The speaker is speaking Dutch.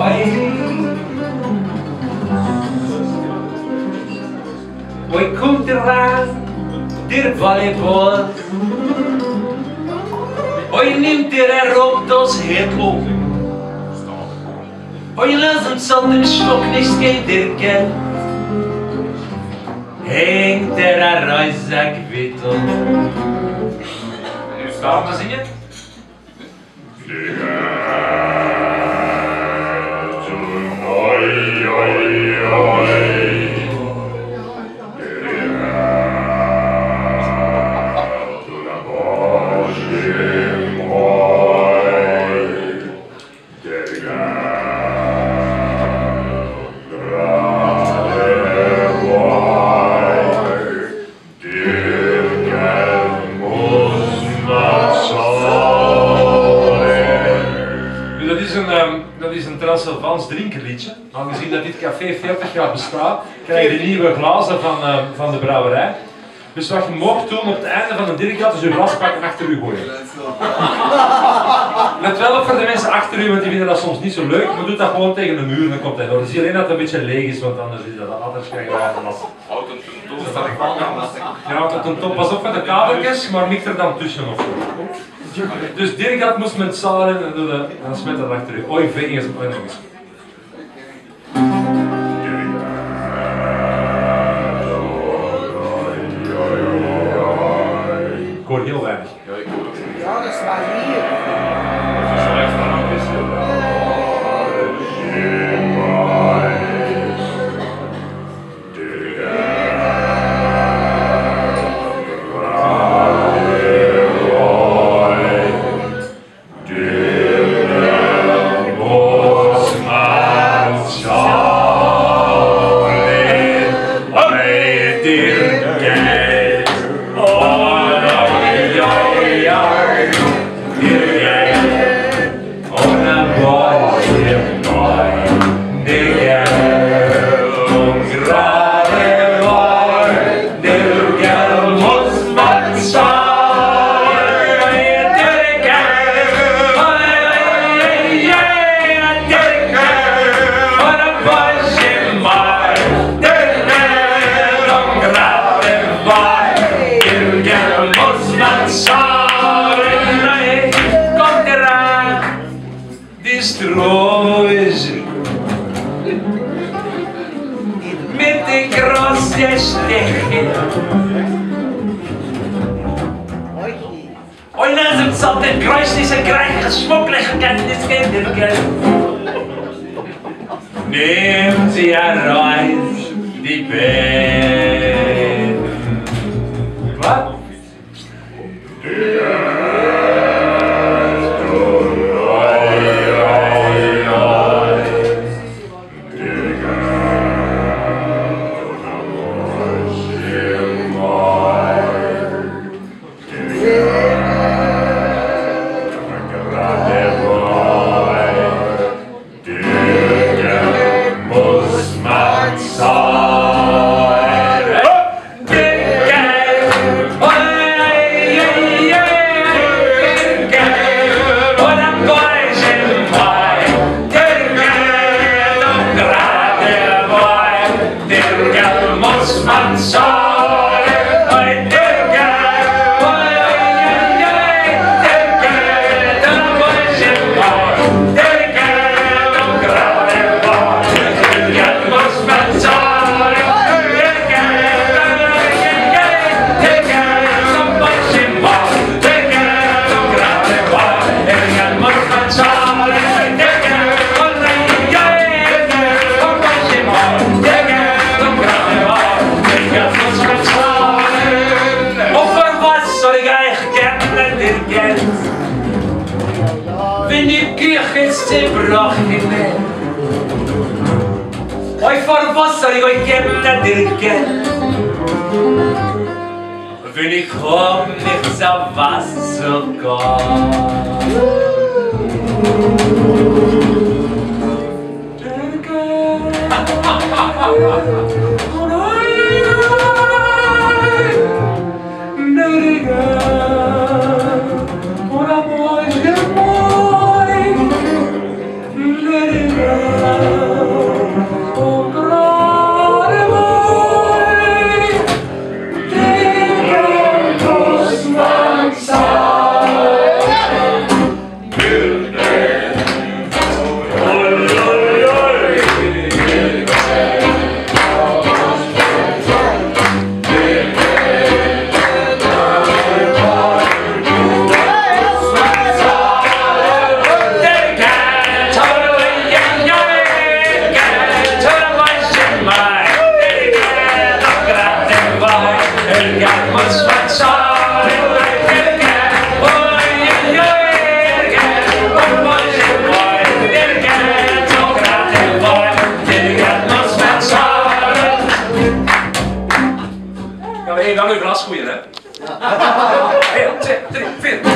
Oi komt eraan, der volleybal. Oi nimmt erop das het op. Oi laat hem zonder schok niet geen Hengt een reiszak wit op. Nu staan we zingen. Dat is een Transylvaans drinkenliedje. Aangezien dat dit café 40 jaar bestaat, krijg je de nieuwe glazen van de brouwerij. Dus wat je mocht doen op het einde van de dirigent is je glas pakken achter u gooien. Let wel op voor de mensen achter u, want die vinden dat soms niet zo leuk, maar doe dat gewoon tegen de muur en dan komt hij door. Dan zie je alleen dat het een beetje leeg is, want anders is dat anders krijg je wel last. Houd het een top. Ja, houdt het een top. Pas op met de kabeltjes, maar ligt er dan tussen of zo. Dus dirigent moest met zalen en dan smet dat achter u. Oei, vingers op nog eens. Ik hoor heel weinig. Ja, ik hoor het. Ja, dat is maar hier. Dat is slecht van een visje. Met de grootste stechen. Oi, laat hem zat en kruist is een krijg gesmokkelig gekend is kinderken. Neemt ze haar reis die ben. Wat? Oi, voor was er ik heb dat dirigent. Wenn ich komm nicht so was zu kommen. Let it go. glas gooien, hè. 1, 2, 3, 4.